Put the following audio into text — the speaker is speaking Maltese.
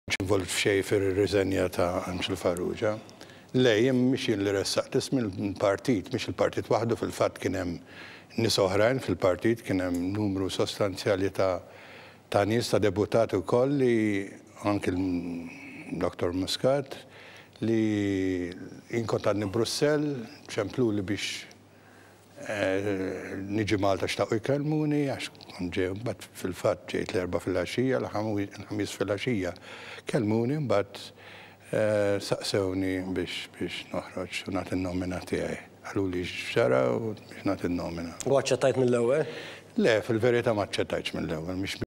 involt f'xej fir-riżenja ta' Anġel Farrugia. Lej, mhix li ressaqt ism il-partit, mhix il-partit waħdu fil-fatt kien hemm nies oħrajn fil-partit, kien hemm numru sostanzjali ta' nies ta' deputati wkoll li anke l-Dr. Muscat li inkontatni Brussell, ċemplu li biex niġi Malta xtaqu jkellmuni, għax ġew mbagħad fil-fatt ġejt l-erba' fil-għaxija, l-ħamis fil-għaxija kellmuni, mbagħad saqsewni biex noħroġ u nagħti n-nomina tiegħi. Qalu li x'ġara u biex nagħti n-nomina. U aċċettajt mill-ewwel? Le, fil-verità ma aċċettajtx mill-ewwel,